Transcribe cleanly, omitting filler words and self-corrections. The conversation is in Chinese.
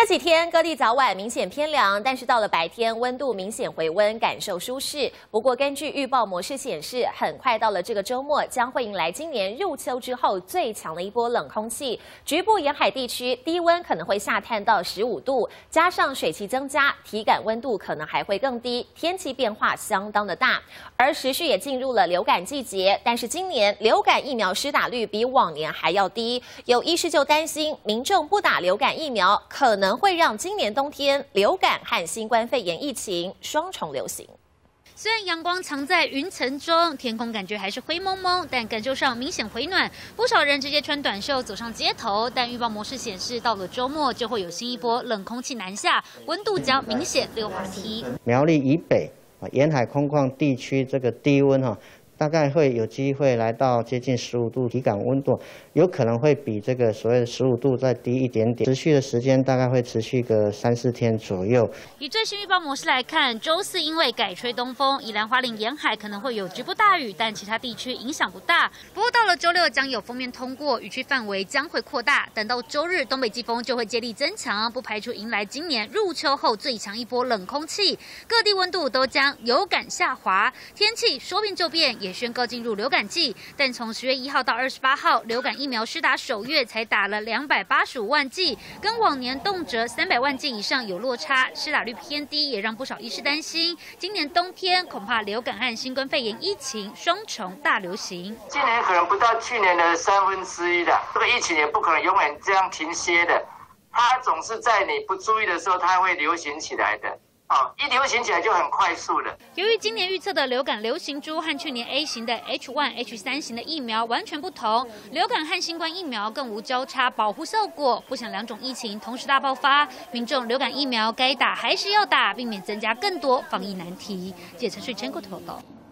这几天各地早晚明显偏凉，但是到了白天温度明显回温，感受舒适。不过根据预报模式显示，很快到了这个周末，将会迎来今年入秋之后最强的一波冷空气。局部沿海地区低温可能会下探到15度，加上水汽增加，体感温度可能还会更低，天气变化相当的大。而时序也进入了流感季节，但是今年流感疫苗施打率比往年还要低，有医师就担心民众不打流感疫苗，可能会让今年冬天流感和新冠肺炎疫情双重流行。 虽然阳光藏在云层中，天空感觉还是灰蒙蒙，但感受上明显回暖。不少人直接穿短袖走上街头，但预报模式显示，到了周末就会有新一波冷空气南下，温度将明显溜滑梯。 苗栗以北沿海空旷地区这个低温大概会有机会来到接近15度，体感温度有可能会比这个所谓的15度再低一点点，持续的时间大概会持续个3、4天左右。 以最新预报模式来看，周四因为改吹东风，宜兰花莲沿海可能会有局部大雨，但其他地区影响不大。不过到了周六将有锋面通过，雨区范围将会扩大。等到周日，东北季风就会接力增强，不排除迎来今年入秋后最强一波冷空气，各地温度都将有感下滑，天气说变就变。也宣告进入流感季，但从10月1号到28号，流感疫苗施打首月才打了285万剂，跟往年动辄300万剂以上有落差，施打率偏低，也让不少医师担心，今年冬天恐怕流感和新冠肺炎疫情双重大流行。 今年可能不到去年的1/3的，这个疫情也不可能永远这样停歇的，它总是在你不注意的时候，它会流行起来的。一流行起来就很快速了。 由于今年预测的流感流行株和去年 A 型的 H1、H3 型的疫苗完全不同，流感和新冠疫苗更无交叉保护效果，不想两种疫情同时大爆发，民众流感疫苗该打还是要打，避免增加更多防疫难题。记者陈水珍报道。